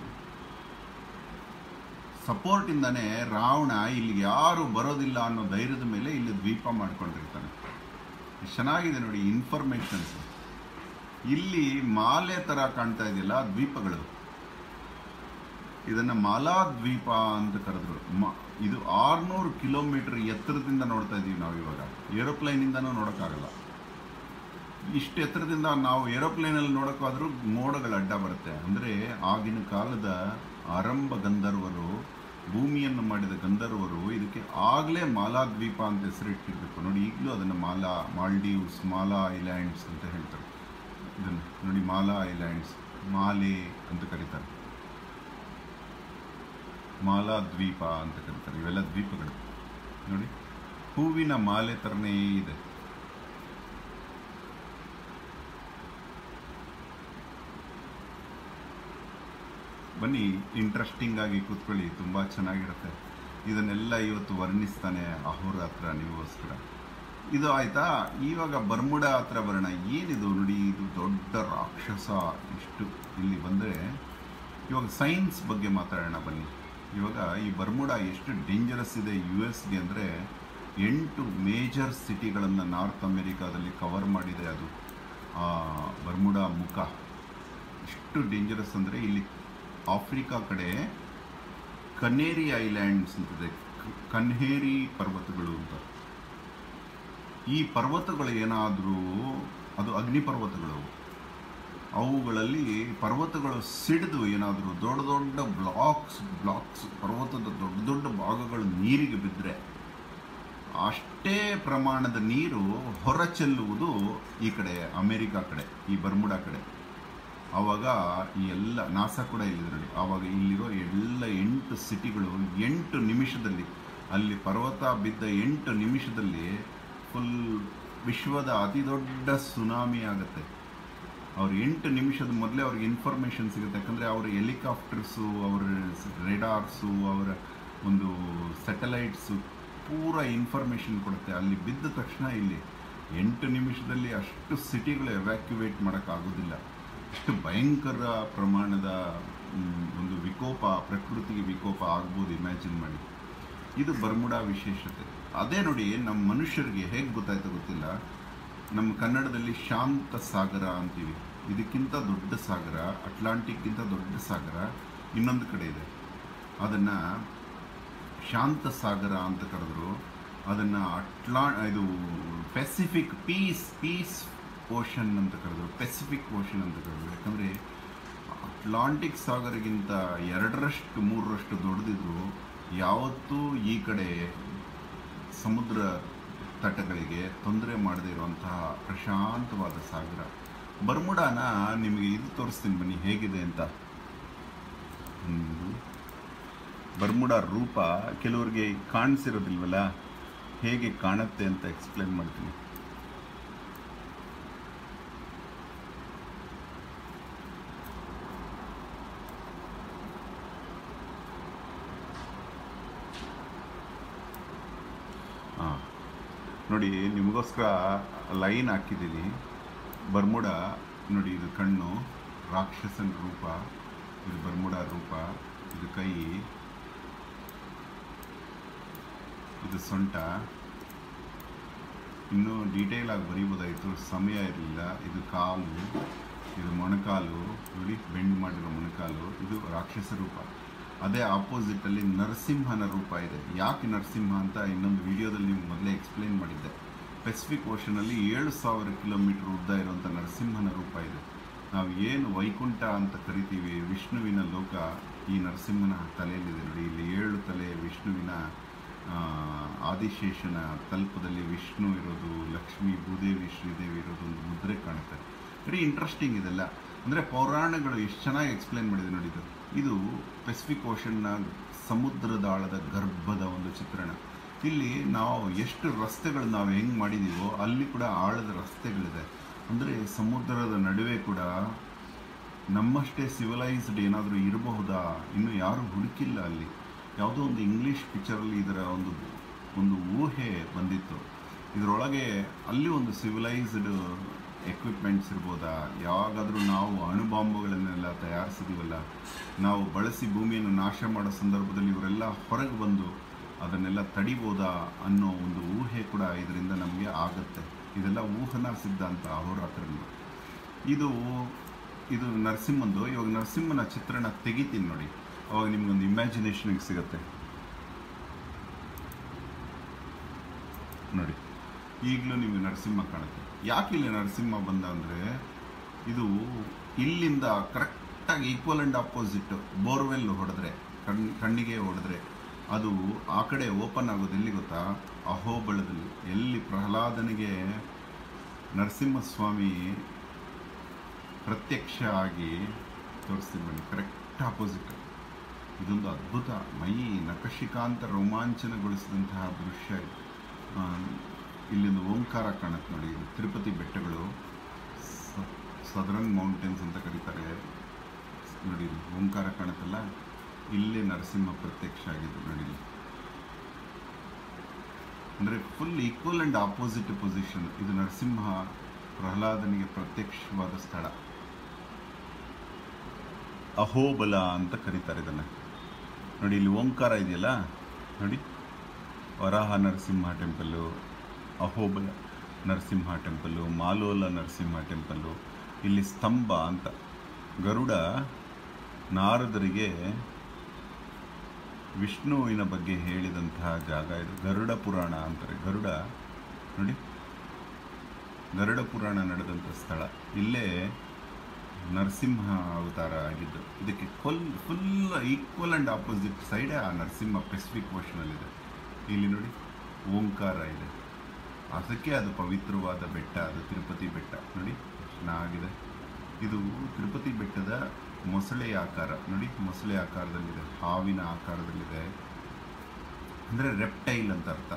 ಸಪೋರ್ಟಿಂದನೇ ರಾವಣ ಇಲ್ಲಿ ಯಾರು ಬರೋದಿಲ್ಲ ಅನ್ನೋ ಧೈರ್ಯದ ಮೇಲೆ ಇಲ್ಲಿ ದ್ವೀಪ ಮಾಡ್ಕೊಂಡಿರ್ತಾನೆ. ಚೆನ್ನಾಗಿದೆ ನೋಡಿ ಇನ್ಫಾರ್ಮೇಷನ್ಸ್. ಇಲ್ಲಿ ಮಾಲೆ ಥರ ಕಾಣ್ತಾ ಇದೆಯಲ್ಲ ದ್ವೀಪಗಳು, ಇದನ್ನು ಮಾಲಾ ದ್ವೀಪ ಅಂತ ಕರೆದ್ರು. ಇದು 600 ಕಿಲೋಮೀಟರ್ ಎತ್ತರದಿಂದ ನೋಡ್ತಾ ಇದ್ದೀವಿ ನಾವು ಇವಾಗ. ಏರೋಪ್ಲೈನಿಂದನೂ ನೋಡೋಕ್ಕಾಗಲ್ಲ. ಇಷ್ಟು ಎತ್ತರದಿಂದ ನಾವು ಏರೋಪ್ಲೇನಲ್ಲಿ ನೋಡೋಕ್ಕಾದ್ರೂ ಮೋಡಗಳ ಅಡ್ಡ ಬರುತ್ತೆ. ಅಂದರೆ ಆಗಿನ ಕಾಲದ ಆರಂಭ ಗಂಧರ್ವರು, ಭೂಮಿಯನ್ನು ಮಾಡಿದ ಗಂಧರ್ವರು ಇದಕ್ಕೆ ಆಗಲೇ ಮಾಲಾದ್ವೀಪ ಅಂತ ಹೆಸರಿಟ್ಟಿರಬೇಕು. ನೋಡಿ ಈಗಲೂ ಅದನ್ನು ಮಾಲ್ಡೀವ್ಸ್, ಮಾಲಾ ಐಲ್ಯಾಂಡ್ಸ್ ಅಂತ ಹೇಳ್ತಾರೆ. ಇದನ್ನು ನೋಡಿ, ಮಾಲಾ ಐಲ್ಯಾಂಡ್ಸ್, ಮಾಲೆ ಅಂತ ಕರೀತಾರೆ, ಮಾಲಾದ್ವೀಪ ಅಂತ ಕರೀತಾರೆ. ಇವೆಲ್ಲ ದ್ವೀಪಗಳು ನೋಡಿ, ಹೂವಿನ ಮಾಲೆ ಥರನೇ ಇದೆ. ಬನ್ನಿ, ಇಂಟ್ರೆಸ್ಟಿಂಗ್ ಆಗಿ ಕೂತ್ಕೊಳ್ಳಿ, ತುಂಬ ಚೆನ್ನಾಗಿರುತ್ತೆ. ಇದನ್ನೆಲ್ಲ ಇವತ್ತು ವರ್ಣಿಸ್ತಾನೆ ಅಹೋರಾತ್ರ ನಿಮಗೋಸ್ಕರ. ಇದು ಆಯಿತಾ. ಇವಾಗ ಬರ್ಮುಡಾ ಹತ್ರ ಬರೋಣ. ಏನಿದು ನೋಡಿ, ಇದು ದೊಡ್ಡ ರಾಕ್ಷಸ. ಇಷ್ಟು ಇಲ್ಲಿ ಬಂದರೆ ಇವಾಗ ಸೈನ್ಸ್ ಬಗ್ಗೆ ಮಾತಾಡೋಣ ಬನ್ನಿ. ಇವಾಗ ಈ ಬರ್ಮುಡಾ ಎಷ್ಟು ಡೇಂಜರಸ್ ಇದೆ US ಗೆ ಅಂದರೆ 8 ಮೇಜರ್ ಸಿಟಿಗಳನ್ನು ನಾರ್ತ್ ಅಮೆರಿಕಾದಲ್ಲಿ ಕವರ್ ಮಾಡಿದೆ ಅದು ಬರ್ಮುಡಾ ಮುಖ. ಎಷ್ಟು ಡೇಂಜರಸ್ ಅಂದರೆ ಇಲ್ಲಿ ಆಫ್ರಿಕಾ ಕಡೆ ಕನೇರಿ ಐಲ್ಯಾಂಡ್ಸ್ ಅಂತಿದೆ, ಕನ್ಹೇರಿ ಪರ್ವತಗಳು ಅಂತ. ಈ ಪರ್ವತಗಳು ಏನಾದರೂ ಅದು ಅಗ್ನಿ ಪರ್ವತಗಳು, ಅವುಗಳಲ್ಲಿ ಪರ್ವತಗಳು ಸಿಡಿದು ಏನಾದರೂ ದೊಡ್ಡ ದೊಡ್ಡ ಬ್ಲಾಕ್ಸ್ ಪರ್ವತದ ದೊಡ್ಡ ದೊಡ್ಡ ಭಾಗಗಳು ನೀರಿಗೆ ಬಿದ್ದರೆ ಅಷ್ಟೇ ಪ್ರಮಾಣದ ನೀರು ಹೊರಚೆಲ್ಲುವುದು ಈ ಕಡೆ ಅಮೇರಿಕಾ ಕಡೆ, ಈ ಬರ್ಮುಡಾ ಕಡೆ. ಆವಾಗ ಈ ಎಲ್ಲ ನಾಸಾ ಕೂಡ ಇಲ್ಲಿದೆ ನೋಡಿ. ಆವಾಗ ಇಲ್ಲಿರೋ ಎಲ್ಲ 8 ಸಿಟಿಗಳು 8 ನಿಮಿಷದಲ್ಲಿ, ಅಲ್ಲಿ ಪರ್ವತ ಬಿದ್ದ 8 ನಿಮಿಷದಲ್ಲಿ ಫುಲ್ ವಿಶ್ವದ ಅತಿ ದೊಡ್ಡ ಸುನಾಮಿ ಆಗುತ್ತೆ. ಅವ್ರು 8 ನಿಮಿಷದ ಮೊದಲೇ ಅವ್ರಿಗೆ ಇನ್ಫಾರ್ಮೇಷನ್ ಸಿಗುತ್ತೆ. ಯಾಕಂದರೆ ಅವರ ಹೆಲಿಕಾಪ್ಟರ್ಸು, ಅವರ ರೇಡಾರ್ಸು, ಅವರ ಒಂದು ಸ್ಯಾಟಲೈಟ್ಸು ಪೂರ ಇನ್ಫಾರ್ಮೇಷನ್ ಕೊಡುತ್ತೆ. ಅಲ್ಲಿ ಬಿದ್ದ ತಕ್ಷಣ ಇಲ್ಲಿ 8 ನಿಮಿಷದಲ್ಲಿ ಅಷ್ಟು ಸಿಟಿಗಳು ಎವ್ಯಾಕ್ಯುವೇಟ್ ಮಾಡೋಕ್ಕಾಗೋದಿಲ್ಲ. ಎಷ್ಟು ಭಯಂಕರ ಪ್ರಮಾಣದ ಒಂದು ವಿಕೋಪ, ಪ್ರಕೃತಿಗೆ ವಿಕೋಪ ಆಗ್ಬೋದು, ಇಮ್ಯಾಜಿನ್ ಮಾಡಿ. ಇದು ಬರ್ಮುಡಾ ವಿಶೇಷತೆ. ಅದೇ ನೋಡಿ, ನಮ್ಮ ಮನುಷ್ಯರಿಗೆ ಹೇಗೆ ಗೊತ್ತಾಯ್ತು ಗೊತ್ತಿಲ್ಲ, ನಮ್ಮ ಕನ್ನಡದಲ್ಲಿ ಶಾಂತ ಸಾಗರ ಅಂತೀವಿ. ಇದಕ್ಕಿಂತ ದೊಡ್ಡ ಸಾಗರ, ಅಟ್ಲಾಂಟಿಕ್ಕಿಂತ ದೊಡ್ಡ ಸಾಗರ ಇನ್ನೊಂದು ಕಡೆ ಇದೆ. ಅದನ್ನು ಶಾಂತ ಸಾಗರ ಅಂತ ಕರೆದ್ರು. ಅದನ್ನು ಇದು ಪೆಸಿಫಿಕ್ ಪೀಸ್ ಓಷನ್ ಅಂತ ಕರೆದ್ರು, ಪೆಸಿಫಿಕ್ ಓಷನ್ ಅಂತ ಕರೆದ್ರು. ಯಾಕಂದರೆ ಅಟ್ಲಾಂಟಿಕ್ ಸಾಗರಗಿಂತ 2ರಷ್ಟು 3ರಷ್ಟು ದೊಡ್ಡದಿದ್ರು ಯಾವತ್ತೂ ಈ ಕಡೆ ಸಮುದ್ರ ತಟಗಳಿಗೆ ತೊಂದರೆ ಮಾಡದೇ ಇರುವಂತಹ ಪ್ರಶಾಂತವಾದ ಸಾಗರ ಬರ್ಮುಡಾನ. ನಿಮಗೆ ಇದು ತೋರಿಸ್ತೀನಿ ಬನ್ನಿ ಹೇಗಿದೆ ಅಂತ. ಬರ್ಮುಡಾ ರೂಪ ಕೆಲವರಿಗೆ ಕಾಣಿಸಿರೋದಿಲ್ವಲ್ಲ, ಹೇಗೆ ಕಾಣುತ್ತೆ ಅಂತ ಎಕ್ಸ್ಪ್ಲೇನ್ ಮಾಡ್ತೀನಿ. ನೋಡಿ, ನಿಮಗೋಸ್ಕರ ಲೈನ್ ಹಾಕಿದ್ದೀನಿ. ಬರ್ಮುಡ ನೋಡಿ, ಇದು ಕಣ್ಣು, ರಾಕ್ಷಸನ ರೂಪ, ಇದು ಬರ್ಮುಡ ರೂಪ, ಇದು ಕೈ, ಇದು ಸೊಂಟ. ಇನ್ನೂ ಡೀಟೇಲ್ ಆಗಿ ಬರೀಬೋದಾಯಿತು, ಸಮಯ ಇರಲಿಲ್ಲ. ಇದು ಕಾಲು, ಇದು ಮೊಣಕಾಲು ನೋಡಿ, ಬೆಂಡ್ ಮಾಡಿರೋ ಮೊಣಕಾಲು, ಇದು ರಾಕ್ಷಸ ರೂಪ. ಅದೇ ಆಪೋಸಿಟಲ್ಲಿ ನರಸಿಂಹನ ರೂಪ ಇದೆ. ಯಾಕೆ ನರಸಿಂಹ ಅಂತ ಇನ್ನೊಂದು ವಿಡಿಯೋದಲ್ಲಿ ನಿಮ್ಗೆ ಮೊದಲೇ ಎಕ್ಸ್ಪ್ಲೇನ್ ಮಾಡಿದ್ದೆ. ಪೆಸಿಫಿಕ್ ಓಷನಲ್ಲಿ 7000 ಕಿಲೋಮೀಟರ್ ಉದ್ದ ಇರುವಂಥ ನರಸಿಂಹನ ರೂಪ ಇದೆ. ನಾವು ಏನು ವೈಕುಂಠ ಅಂತ ಕರಿತೀವಿ, ವಿಷ್ಣುವಿನ ಲೋಕ, ಈ ನರಸಿಂಹನ ತಲೆಯಲ್ಲಿದೆ ನೋಡಿ. ಇಲ್ಲಿ 7 ತಲೆ ವಿಷ್ಣುವಿನ, ಆದಿಶೇಷನ ತಲ್ಪದಲ್ಲಿ ವಿಷ್ಣು ಇರೋದು, ಲಕ್ಷ್ಮೀ, ಭೂದೇವಿ, ಶ್ರೀದೇವಿ ಇರೋದು ಒಂದು ಮುದ್ರೆ ಕಾಣುತ್ತೆ. ವೆರಿ ಇಂಟ್ರೆಸ್ಟಿಂಗ್ ಇದೆಲ್ಲ. ಅಂದರೆ ಪೌರಾಣಗಳು ಎಷ್ಟು ಚೆನ್ನಾಗಿ ಎಕ್ಸ್ಪ್ಲೇನ್ ಮಾಡಿದೆ ನೋಡಿ. ಇದು ಪೆಸಿಫಿಕ್ ಓಷನ್ನ ಸಮುದ್ರದಾಳದ ಗರ್ಭದ ಒಂದು ಚಿತ್ರಣ. ಇಲ್ಲಿ ನಾವು ಎಷ್ಟು ರಸ್ತೆಗಳು ನಾವು ಹೆಂಗೆ ಮಾಡಿದ್ದೀವೋ ಅಲ್ಲಿ ಕೂಡ ಆಳದ ರಸ್ತೆಗಳಿದೆ. ಅಂದರೆ ಸಮುದ್ರದ ನಡುವೆ ಕೂಡ ನಮ್ಮಷ್ಟೇ ಸಿವಿಲೈಸ್ಡ್ ಏನಾದರೂ ಇರಬಹುದಾ, ಇನ್ನೂ ಯಾರೂ ಹುಡುಕಿಲ್ಲ ಅಲ್ಲಿ. ಯಾವುದೋ ಒಂದು ಇಂಗ್ಲೀಷ್ ಪಿಕ್ಚರಲ್ಲಿ ಇದರ ಒಂದು ಊಹೆ ಬಂದಿತ್ತು. ಇದರೊಳಗೆ ಅಲ್ಲಿ ಒಂದು ಸಿವಿಲೈಸ್ಡ್ ಎಕ್ವಿಪ್ಮೆಂಟ್ಸ್ ಇರ್ಬೋದಾ, ಯಾವಾಗಾದರೂ ನಾವು ಅಣುಬಾಂಬುಗಳನ್ನೆಲ್ಲ ತಯಾರಿಸಿದೀವಲ್ಲ, ನಾವು ಬಳಸಿ ಭೂಮಿಯನ್ನು ನಾಶ ಮಾಡೋ ಸಂದರ್ಭದಲ್ಲಿ ಇವರೆಲ್ಲ ಹೊರಗೆ ಬಂದು ಅದನ್ನೆಲ್ಲ ತಡಿಬೋದಾ ಅನ್ನೋ ಒಂದು ಊಹೆ ಕೂಡ ಇದರಿಂದ ನಮಗೆ ಆಗುತ್ತೆ. ಇದೆಲ್ಲ ಊಹನಾ ಸಿದ್ಧಾಂತ ಅಹೋರಾತ್ರನ. ಇದು ನರಸಿಂಹಂದು. ಇವಾಗ ನರಸಿಂಹನ ಚಿತ್ರಣ ತೆಗಿತೀನಿ ನೋಡಿ, ಅವಾಗ ನಿಮ್ಗೊಂದು ಇಮ್ಯಾಜಿನೇಷನ್ಗೆ ಸಿಗುತ್ತೆ ನೋಡಿ. ಈಗಲೂ ನಿಮಗೆ ನರಸಿಂಹ ಕಾಣುತ್ತೆ. ಯಾಕೆ ಇಲ್ಲಿ ನರಸಿಂಹ ಬಂದ ಅಂದರೆ, ಇದು ಇಲ್ಲಿಂದ ಕರೆಕ್ಟಾಗಿ ಈಕ್ವಲ್ ಆ್ಯಂಡ್ ಆಪೋಸಿಟ್ ಬೋರ್ವೆಲ್ ಹೊಡೆದ್ರೆ, ಕಣ್ಣಿಗೆ ಹೊಡೆದ್ರೆ ಅದು ಆ ಕಡೆ ಓಪನ್ ಆಗೋದು ಎಲ್ಲಿ ಗೊತ್ತಾ? ಅಹೋಬಳದಲ್ಲಿ. ಎಲ್ಲಿ ಪ್ರಹ್ಲಾದನಿಗೆ ನರಸಿಂಹಸ್ವಾಮಿ ಪ್ರತ್ಯಕ್ಷ ಆಗಿ ತೋರಿಸ್ತೀನಿ ಬನ್ನಿ, ಕರೆಕ್ಟ್ ಆಪೋಸಿಟ್. ಇದೊಂದು ಅದ್ಭುತ, ಮೈ ನಖಶಿಕಾಂತ ರೋಮಾಂಚನಗೊಳಿಸಿದಂತಹ ದೃಶ್ಯ ಇದು. ಇಲ್ಲಿಂದ ಓಂಕಾರ ಕಾಣುತ್ತೆ ನೋಡಿ. ಇದು ತಿರುಪತಿ ಬೆಟ್ಟಗಳು, ಸದರನ್ ಮೌಂಟೇನ್ಸ್ ಅಂತ ಕರೀತಾರೆ ನೋಡಿ. ಓಂಕಾರ ಕಾಣುತ್ತಲ್ಲ, ಇಲ್ಲೇ ನರಸಿಂಹ ಪ್ರತ್ಯಕ್ಷ ಆಗಿದ್ದು ನೋಡಿ. ಅಂದರೆ full equal and opposite position. ಇದು ನರಸಿಂಹ ಪ್ರಹ್ಲಾದನಿಗೆ ಪ್ರತ್ಯಕ್ಷವಾದ ಸ್ಥಳ. ಅಹೋಬಲ ಅಂತ ಕರೀತಾರೆ ಇದನ್ನು ನೋಡಿ. ಇಲ್ಲಿ ಓಂಕಾರ ಇದೆಯಲ್ಲ ನೋಡಿ, Varaha Narasimha temple, Ahobala Narasimha temple, Malola Narasimha temple. ಇಲ್ಲಿ ಸ್ತಂಭ ಅಂತ, ಗರುಡ ನಾರದರಿಗೆ ವಿಷ್ಣುವಿನ ಬಗ್ಗೆ ಹೇಳಿದಂತಹ ಜಾಗ ಇದು. ಗರುಡ ಪುರಾಣ ಅಂತಾರೆ. ಗರುಡ ನೋಡಿ, ಗರುಡ ಪುರಾಣ ನಡೆದಂಥ ಸ್ಥಳ. ಇಲ್ಲೇ ನರಸಿಂಹ ಅವತಾರ ಆಗಿದ್ದು. ಇದಕ್ಕೆ ಫುಲ್ ಈಕ್ವಲ್ ಆ್ಯಂಡ್ ಆಪೋಸಿಟ್ ಸೈಡೇ ಆ ನರಸಿಂಹ ಪೆಸಿಫಿಕ್ ಓಷನಲ್ಲಿದೆ. ಇಲ್ಲಿ ನೋಡಿ ಓಂಕಾರ ಇದೆ. ಅದಕ್ಕೆ ಅದು ಪವಿತ್ರವಾದ ಬೆಟ್ಟ, ಅದು ತಿರುಪತಿ ಬೆಟ್ಟ ನೋಡಿ, ಚೆನ್ನಾಗಿದೆ. ಇದು ತಿರುಪತಿ ಬೆಟ್ಟದ ಮೊಸಳೆಯ ಆಕಾರ ನೋಡಿ, ಮೊಸಳೆ ಆಕಾರದಲ್ಲಿದೆ, ಹಾವಿನ ಆಕಾರದಲ್ಲಿದೆ. ಅಂದರೆ ರೆಪ್ಟೈಲ್ ಅಂತ ಅರ್ಥ.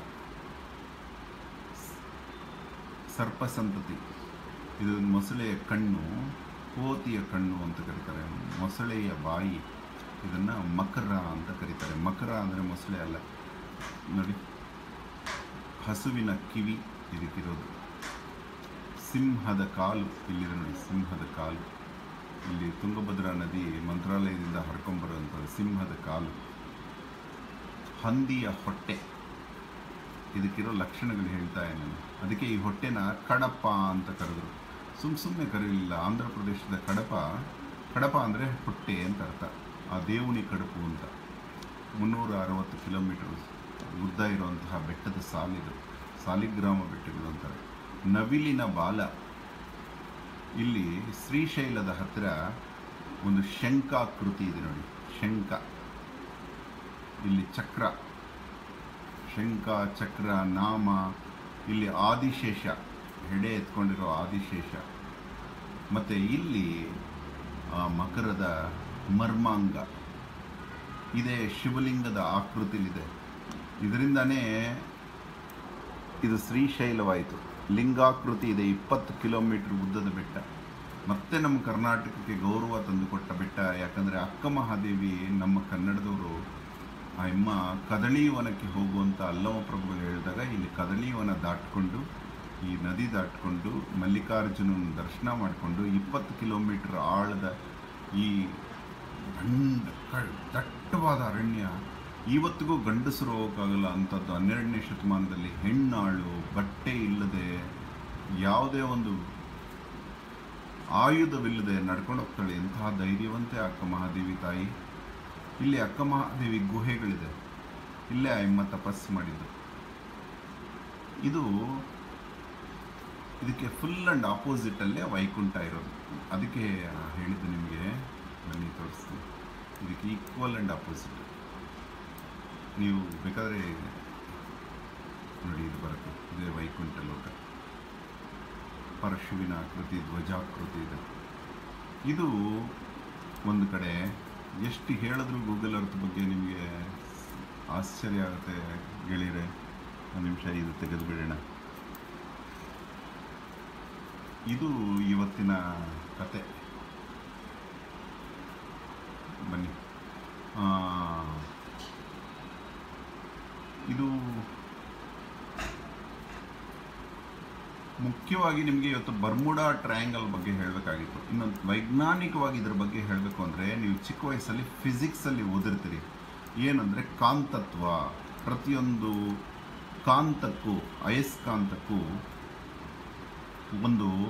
ಸರ್ಪ ಸಂತತಿ. ಇದು ಮೊಸಳೆಯ ಕಣ್ಣು, ಕೋತಿಯ ಕಣ್ಣು ಅಂತ ಕರೀತಾರೆ. ಮೊಸಳೆಯ ಬಾಯಿ, ಇದನ್ನು ಮಕರ ಅಂತ ಕರೀತಾರೆ. ಮಕರ ಅಂದರೆ ಮೊಸಳೆ ಅಲ್ಲ ನೋಡಿ. ಹಸುವಿನ ಕಿವಿ ಇದಕ್ಕಿರೋದು. ಸಿಂಹದ ಕಾಲು ಇಲ್ಲಿದೆ ನೋಡಿ, ಸಿಂಹದ ಕಾಲು. ಇಲ್ಲಿ ತುಂಗಭದ್ರಾ ನದಿ ಮಂತ್ರಾಲಯದಿಂದ ಹರ್ಕೊಂಬರುವಂಥದ್ದು ಸಿಂಹದ ಕಾಲು. ಹಂದಿಯ ಹೊಟ್ಟೆ, ಇದಕ್ಕಿರೋ ಲಕ್ಷಣಗಳು ಹೇಳ್ತಾ ನಾನು. ಅದಕ್ಕೆ ಈ ಹೊಟ್ಟೆನ ಕಡಪ ಅಂತ ಕರೆದ್ರು. ಸುಮ್ಮನೆ ಕರೀಲಿಲ್ಲ. ಆಂಧ್ರ ಪ್ರದೇಶದ ಕಡಪ ಅಂದರೆ ಹೊಟ್ಟೆ ಅಂತ ಅರ್ಥ. ಆ ದೇವುನಿ ಕಡುಪು ಅಂತ. 360 ಕಿಲೋಮೀಟರ್ ಉದ್ದ ಇರುವಂತಹ ಬೆಟ್ಟದ ಸಾಲಿದು, ಸಾಲಿಗ್ರಾಮ ಬೆಟ್ಟಗಳು ಅಂತಾರೆ. ನವಿಲಿನ ಬಾಲ. ಇಲ್ಲಿ ಶ್ರೀಶೈಲದ ಹತ್ತಿರ ಒಂದು ಶಂಖಾಕೃತಿ ಇದೆ ನೋಡಿ, ಶಂಖ. ಇಲ್ಲಿ ಚಕ್ರ, ಶಂಖ, ಚಕ್ರ, ನಾಮ. ಇಲ್ಲಿ ಆದಿಶೇಷ, ಹೆಡೆ ಎತ್ಕೊಂಡಿರೋ ಆದಿಶೇಷ. ಮತ್ತು ಇಲ್ಲಿ ಮಕರದ ಮರ್ಮಾಂಗ ಇದೆ, ಶಿವಲಿಂಗದ ಆಕೃತಿಲಿದೆ. ಇದರಿಂದನೇ ಇದು ಶ್ರೀಶೈಲವಾಯಿತು. ಲಿಂಗಾಕೃತಿ ಇದೆ, 20 ಕಿಲೋಮೀಟರ್ ಉದ್ದದ ಬೆಟ್ಟ. ಮತ್ತೆ ನಮ್ಮ ಕರ್ನಾಟಕಕ್ಕೆ ಗೌರವ ತಂದುಕೊಟ್ಟ ಬೆಟ್ಟ. ಯಾಕಂದರೆ ಅಕ್ಕ ಮಹಾದೇವಿ ನಮ್ಮ ಕನ್ನಡದವರು ಆ ಅಮ್ಮ ಕದಳಿ ವನಕ್ಕೆ ಹೋಗುವಂಥ ಅಲ್ಲಮ ಪ್ರಭುಗಳು ಹೇಳಿದಾಗ ಇಲ್ಲಿ ಕದಳಿ ವನ ದಾಟ್ಕೊಂಡು ಈ ನದಿ ದಾಟ್ಕೊಂಡು ಮಲ್ಲಿಕಾರ್ಜುನನ ದರ್ಶನ ಮಾಡಿಕೊಂಡು 20 ಕಿಲೋಮೀಟರ್ ಆಳದ ಈ ದಟ್ಟವಾದ ಅರಣ್ಯ ಇವತ್ತಿಗೂ ಗಂಡಸರು ಹೋಗೋಕ್ಕಾಗಲ್ಲ ಅಂಥದ್ದು 12ನೇ ಶತಮಾನದಲ್ಲಿ ಹೆಣ್ಣಾಳು ಬಟ್ಟೆ ಇಲ್ಲದೆ ಯಾವುದೇ ಒಂದು ಆಯುಧವಿಲ್ಲದೆ ನಡ್ಕೊಂಡು ಹೋಗ್ತಾಳೆ. ಎಂತಹ ಧೈರ್ಯವಂತೆ ಅಕ್ಕ ಮಹಾದೇವಿ ತಾಯಿ. ಇಲ್ಲಿ ಅಕ್ಕ ಮಹಾದೇವಿ ಗುಹೆಗಳಿದೆ, ಇಲ್ಲೇ ಅಮ್ಮ ತಪಸ್ಸು ಮಾಡಿದ್ದು. ಇದಕ್ಕೆ ಫುಲ್ ಆ್ಯಂಡ್ ಆಪೋಸಿಟಲ್ಲೇ ವೈಕುಂಠ ಇರೋದು. ಅದಕ್ಕೆ ಹೇಳಿದ್ದು ನಿಮಗೆ, ಬನ್ನಿ ತೋರಿಸ್ತೀನಿ. ಇದಕ್ಕೆ ಈಕ್ವಲ್ ಆ್ಯಂಡ್ ಆಪೋಸಿಟ್. ನೀವು ಬೇಕಾದರೆ ನೋಡಿ, ಇದು ಬರುತ್ತೆ, ಇದೇ ವೈಕುಂಠ ಲೋಕ. ಪರಶುವಿನ ಆಕೃತಿ, ಧ್ವಜಾಕೃತಿ ಇದೆ. ಇದು ಒಂದು ಕಡೆ. ಎಷ್ಟು ಹೇಳಿದ್ರು ಗೂಗಲ್ ಅರ್ತ್ ಬಗ್ಗೆ ನಿಮಗೆ ಆಶ್ಚರ್ಯ ಆಗುತ್ತೆ ಗೆಳೆಯರೆ. ಒಂದು ನಿಮಿಷ ಇದು ತೆಗೆದು ಬಿಡೋಣ. ಇದು ಇವತ್ತಿನ ಕತೆ. ಬನ್ನಿ. ಇದು ಮುಖ್ಯವಾಗಿ ನಿಮಗೆ ಇವತ್ತು ಬರ್ಮುಡಾ ಟ್ರಯಾಂಗಲ್ ಬಗ್ಗೆ ಹೇಳಬೇಕಾಗಿತ್ತು. ಇನ್ನೊಂದು ವೈಜ್ಞಾನಿಕವಾಗಿ ಇದ್ರ ಬಗ್ಗೆ ಹೇಳಬೇಕು ಅಂದರೆ, ನೀವು ಚಿಕ್ಕ ವಯಸ್ಸಲ್ಲಿ ಫಿಸಿಕ್ಸಲ್ಲಿ ಓದಿರ್ತೀರಿ. ಏನಂದರೆ ಕಾಂತತ್ವ. ಪ್ರತಿಯೊಂದು ಕಾಂತಕ್ಕೂ, ಅಯಸ್ಕಾಂತಕ್ಕೂ ಒಂದು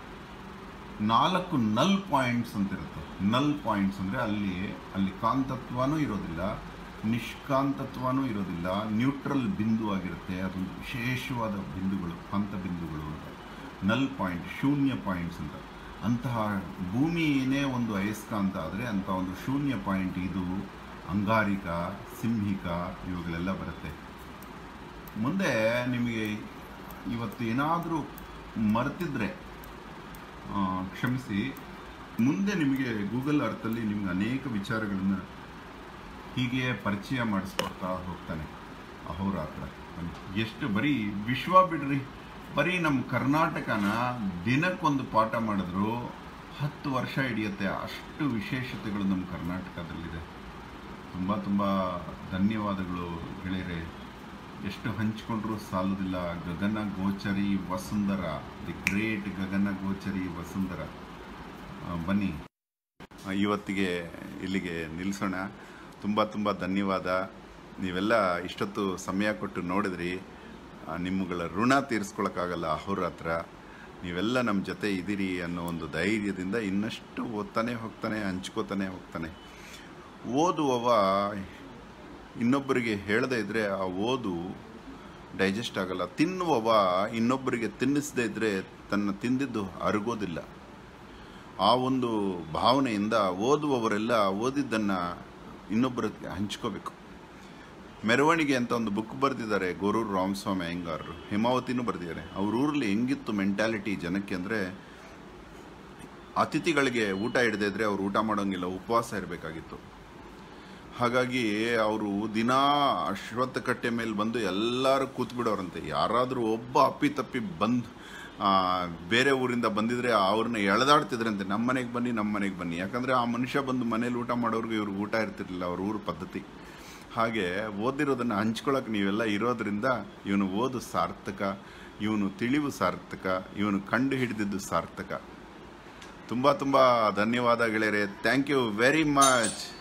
4 ನಲ್ ಪಾಯಿಂಟ್ಸ್ ಅಂತಿರುತ್ತೆ. ನಲ್ ಪಾಯಿಂಟ್ಸ್ ಅಂದರೆ ಅಲ್ಲಿ ಕಾಂತತ್ವನೂ ಇರೋದಿಲ್ಲ, ನಿಷ್ಕಾಂತತ್ವನೂ ಇರೋದಿಲ್ಲ, ನ್ಯೂಟ್ರಲ್ ಬಿಂದು ಆಗಿರುತ್ತೆ. ಅದೊಂದು ವಿಶೇಷವಾದ ಬಿಂದುಗಳು, ಕಾಂತ ಬಿಂದುಗಳು ಅಂತ. ನಲ್ ಪಾಯಿಂಟ್, ಶೂನ್ಯ ಪಾಯಿಂಟ್ಸ್ ಅಂತ. ಅಂತಹ ಭೂಮಿಯೇ ಒಂದು ಅಯಸ್ಕಾಂತ ಆದರೆ ಅಂಥ ಒಂದು ಶೂನ್ಯ ಪಾಯಿಂಟ್ ಇದು ಅಂಗಾರಿಕ, ಸಿಂಹಿಕ, ಇವುಗಳೆಲ್ಲ ಬರುತ್ತೆ. ಮುಂದೆ ನಿಮಗೆ ಇವತ್ತು ಏನಾದರೂ ಮರೆತಿದ್ರೆ ಕ್ಷಮಿಸಿ. ಮುಂದೆ ನಿಮಗೆ ಗೂಗಲ್ ಅರ್ಥಲ್ಲಿ ನಿಮ್ಗೆ ಅನೇಕ ವಿಚಾರಗಳನ್ನು ಹೀಗೆ ಪರಿಚಯ ಮಾಡಿಸ್ಕೊಡ್ತಾ ಹೋಗ್ತಾನೆ ಅಹೋರಾತ್ರ. ಎಷ್ಟು ಬರೀ ವಿಶ್ವ ಬಿಡ್ರಿ, ಬರೀ ನಮ್ಮ ಕರ್ನಾಟಕನ ದಿನಕ್ಕೊಂದು ಪಾಠ ಮಾಡಿದ್ರು 10 ವರ್ಷ ಹಿಡಿಯುತ್ತೆ. ಅಷ್ಟು ವಿಶೇಷತೆಗಳು ನಮ್ಮ ಕರ್ನಾಟಕದಲ್ಲಿದೆ. ತುಂಬ ತುಂಬ ಧನ್ಯವಾದಗಳು ಗೆಳೆಯರೆ. ಎಷ್ಟು ಹಂಚಿಕೊಂಡ್ರೂ ಸಾಲುವುದಿಲ್ಲ. ಗಗನ ಗೋಚರಿ ವಸುಂಧರ, ದಿ ಗ್ರೇಟ್ ಗಗನ ಗೋಚರಿ ವಸುಂಧರ. ಬನ್ನಿ, ಇವತ್ತಿಗೆ ಇಲ್ಲಿಗೆ ನಿಲ್ಲಿಸೋಣ. ತುಂಬ ತುಂಬ ಧನ್ಯವಾದ. ನೀವೆಲ್ಲ ಇಷ್ಟೊತ್ತು ಸಮಯ ಕೊಟ್ಟು ನೋಡಿದ್ರಿ. ನಿಮ್ಮಗಳ ಋಣ ತೀರಿಸ್ಕೊಳಕ್ಕಾಗಲ್ಲ ಅಹೋರಾತ್ರ. ನೀವೆಲ್ಲ ನಮ್ಮ ಜೊತೆ ಇದ್ದೀರಿ ಅನ್ನೋ ಒಂದು ಧೈರ್ಯದಿಂದ ಇನ್ನಷ್ಟು ಓದ್ತಾನೆ ಹೋಗ್ತಾನೆ, ಹಂಚ್ಕೋತಾನೆ ಹೋಗ್ತಾನೆ. ಓದುವವ ಇನ್ನೊಬ್ಬರಿಗೆ ಹೇಳದೇ ಇದ್ದರೆ ಆ ಓದು ಡೈಜೆಸ್ಟ್ ಆಗಲ್ಲ. ತಿನ್ನುವವ ಇನ್ನೊಬ್ಬರಿಗೆ ತಿನ್ನಿಸದೇ ಇದ್ದರೆ ತನ್ನ ತಿಂದಿದ್ದು ಅರಗೋದಿಲ್ಲ. ಆ ಒಂದು ಭಾವನೆಯಿಂದ ಓದುವವರೆಲ್ಲ ಓದಿದ್ದನ್ನು ಇನ್ನೊಬ್ಬರಿಗೆ ಹಂಚ್ಕೋಬೇಕು. ಮೆರವಣಿಗೆ ಅಂತ ಒಂದು ಬುಕ್ ಬರೆದಿದ್ದಾರೆ ಗೋರೂರು ರಾಮಸ್ವಾಮಿ ಅಯ್ಯಂಗಾರರು. ಹೇಮಾವತಿನೂ ಬರೆದಿದ್ದಾರೆ. ಅವ್ರ ಊರಲ್ಲಿ ಹೆಂಗಿತ್ತು ಮೆಂಟ್ಯಾಲಿಟಿ ಜನಕ್ಕೆ ಅಂದರೆ, ಅತಿಥಿಗಳಿಗೆ ಊಟ ಹಿಡದೇ ಇದ್ದರೆ ಅವ್ರು ಊಟ ಮಾಡೋಂಗಿಲ್ಲ, ಉಪವಾಸ ಇರಬೇಕಾಗಿತ್ತು. ಹಾಗಾಗಿ ಅವರು ದಿನಾ ಅಶ್ವತ್ಥ ಕಟ್ಟೆ ಮೇಲೆ ಬಂದು ಎಲ್ಲರೂ ಕೂತ್ಬಿಡೋರಂತೆ. ಯಾರಾದರೂ ಒಬ್ಬ ಅಪ್ಪಿತಪ್ಪಿ ಬಂದು ಬೇರೆ ಊರಿಂದ ಬಂದಿದ್ರೆ ಅವ್ರನ್ನ ಎಳೆದಾಡ್ತಿದ್ರಂತೆ, ನಮ್ಮ ಮನೆಗೆ ಬನ್ನಿ, ನಮ್ಮ ಮನೆಗೆ ಬನ್ನಿ. ಯಾಕಂದರೆ ಆ ಮನುಷ್ಯ ಬಂದು ಮನೇಲಿ ಊಟ ಮಾಡೋರ್ಗೆ ಇವ್ರಿಗೆ ಊಟ ಇರ್ತಿರ್ಲಿಲ್ಲ, ಅವ್ರ ಊರ ಪದ್ಧತಿ. ಹಾಗೆ ಓದಿರೋದನ್ನು ಹಂಚ್ಕೊಳ್ಳೋಕೆ ನೀವೆಲ್ಲ ಇರೋದ್ರಿಂದ ಇವನು ಓದು ಸಾರ್ಥಕ, ಇವನು ತಿಳಿವು ಸಾರ್ಥಕ, ಇವನು ಕಂಡು ಹಿಡಿದಿದ್ದು ಸಾರ್ಥಕ. ತುಂಬ ತುಂಬ ಧನ್ಯವಾದ ಗೆಳೆಯರೆ. Thank you very much.